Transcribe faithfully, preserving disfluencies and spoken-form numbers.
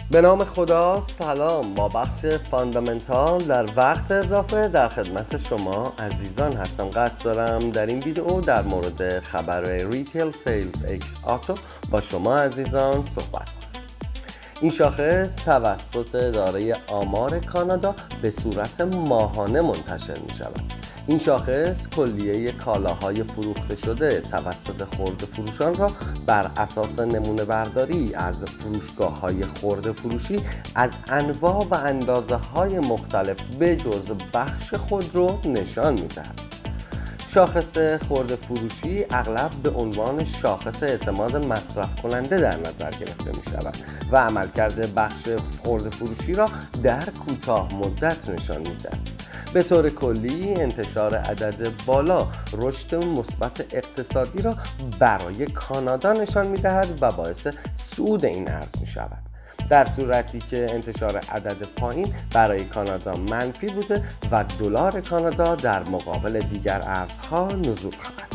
به نام خدا. سلام، با بخش فاندامنتال در وقت اضافه در خدمت شما عزیزان هستم. قصد دارم در این ویدیو در مورد خبر ریتیل سیلز اکس آتو با شما عزیزان صحبت کنم. این شاخص توسط اداره آمار کانادا به صورت ماهانه منتشر می شود. این شاخص کلیه کالاهای فروخته شده توسط خرده فروشان را بر اساس نمونه برداری از فروشگاه های خرده فروشی از انواع و اندازه های مختلف به جز بخش خودرو نشان می دهد. شاخص خرده فروشی اغلب به عنوان شاخص اعتماد مصرف کننده در نظر گرفته می شود و عملکرد بخش خرده فروشی را در کوتاه مدت نشان می دهد. به طور کلی انتشار عدد بالا رشد مثبت اقتصادی را برای کانادا نشان می دهد و باعث صعود این ارز می شود، در صورتی که انتشار عدد پایین برای کانادا منفی بوده و دلار کانادا در مقابل دیگر ارزها نزول خواهد.